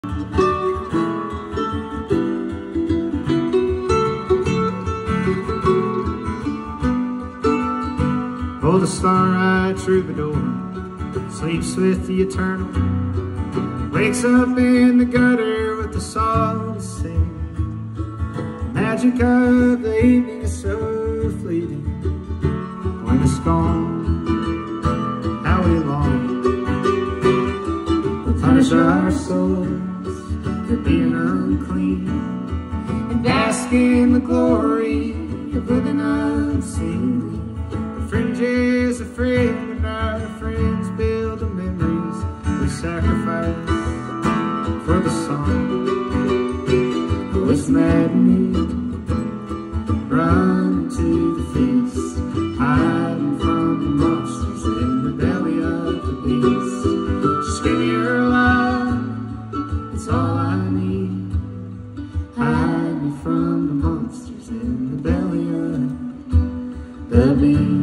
Oh, the star-eyed troubadour sleeps with the eternal, wakes up in the gutter with the song to sing. The magic of the evening is so fleeting. When it's gone, how we long to punish our souls for being unclean and bask in the glory of living unseemly. Fringes of friend and our friends build the memories we sacrifice for the song. Oh, it's maddening, run to the feast, hiding from the monsters in the belly of the beast. Just give me your love, it's all I need. Hide me from the monsters in the belly of the beast.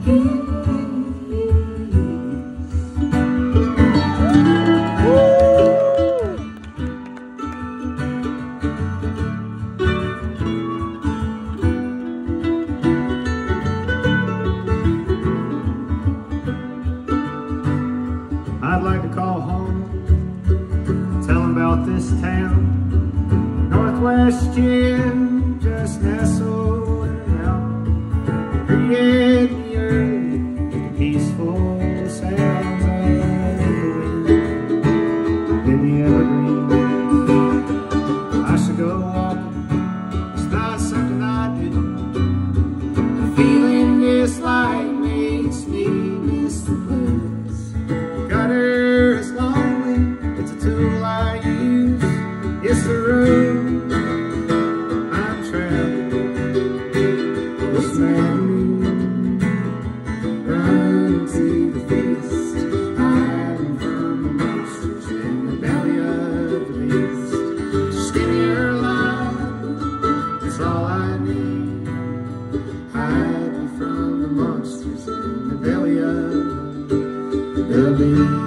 I'd like to call home, tell them about this town. Northwest Jim, just nestled in a mountain, created the earth with the peaceful sounds of the wind in the evergreen. I should go walking, it's not something I do. The feeling this light makes me miss the blues. Gutter is lonely, it's a tool I use. It's the road I'm traveling. This maddening, run to the feast, hiding from the monsters in the belly of the beast. Just give me your love, it's all I need. Hide me from the monsters in the belly of the beast.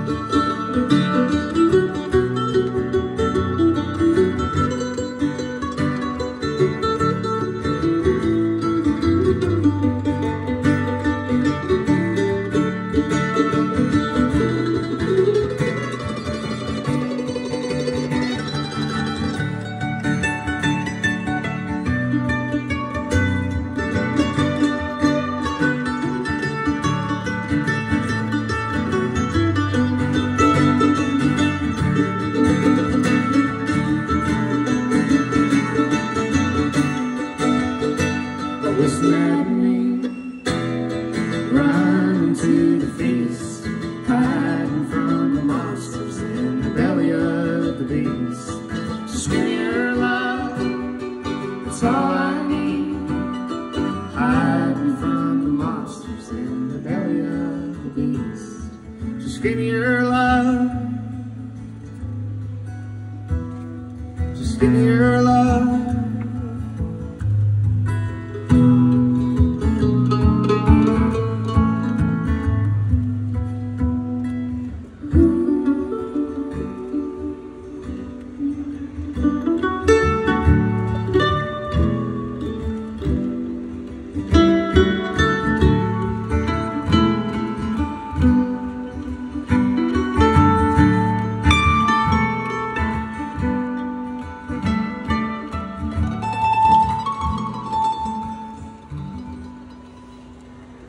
It's maddening, running to the feast, hiding from the monsters in the belly of the beast. Just give me your love, it's all I need. Hide me from the monsters in the belly of the beast. Just give me your love, just give me your love.